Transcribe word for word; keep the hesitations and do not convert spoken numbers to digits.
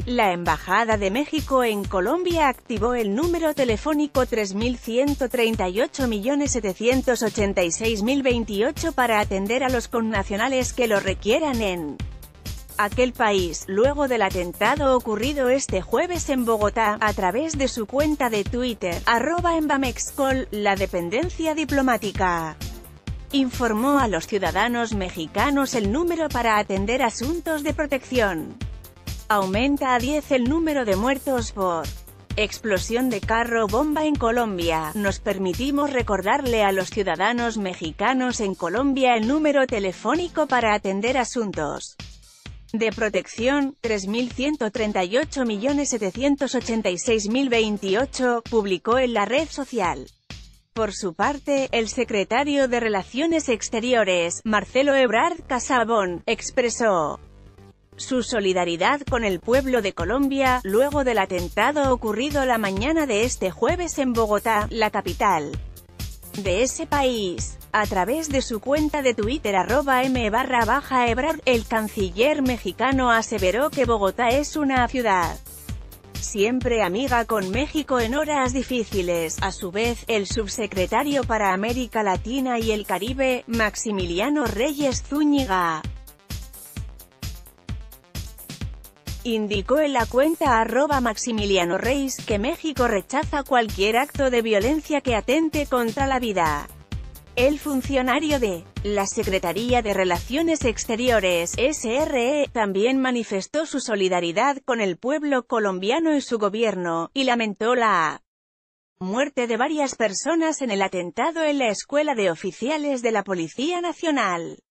La Embajada de México en Colombia activó el número telefónico tres mil ciento treinta y ocho millones setecientos ochenta y seis mil veintiocho para atender a los connacionales que lo requieran en aquel país, luego del atentado ocurrido este jueves en Bogotá. A través de su cuenta de Twitter, arroba embamexcol, la dependencia diplomática informó a los ciudadanos mexicanos el número para atender asuntos de protección. Aumenta a diez el número de muertos por explosión de carro bomba en Colombia. Nos permitimos recordarle a los ciudadanos mexicanos en Colombia el número telefónico para atender asuntos de protección, tres mil ciento treinta y ocho millones setecientos ochenta y seis mil veintiocho, publicó en la red social. Por su parte, el secretario de Relaciones Exteriores, Marcelo Ebrard Casabón, expresó su solidaridad con el pueblo de Colombia, luego del atentado ocurrido la mañana de este jueves en Bogotá, la capital de ese país. A través de su cuenta de Twitter arroba m barra baja Ebrard, el canciller mexicano aseveró que Bogotá es una ciudad siempre amiga con México en horas difíciles. A su vez, el subsecretario para América Latina y el Caribe, Maximiliano Reyes Zúñiga, indicó en la cuenta arroba Maximiliano Reyes que México rechaza cualquier acto de violencia que atente contra la vida. El funcionario de la Secretaría de Relaciones Exteriores, S R E, también manifestó su solidaridad con el pueblo colombiano y su gobierno, y lamentó la muerte de varias personas en el atentado en la Escuela de Oficiales de la Policía Nacional.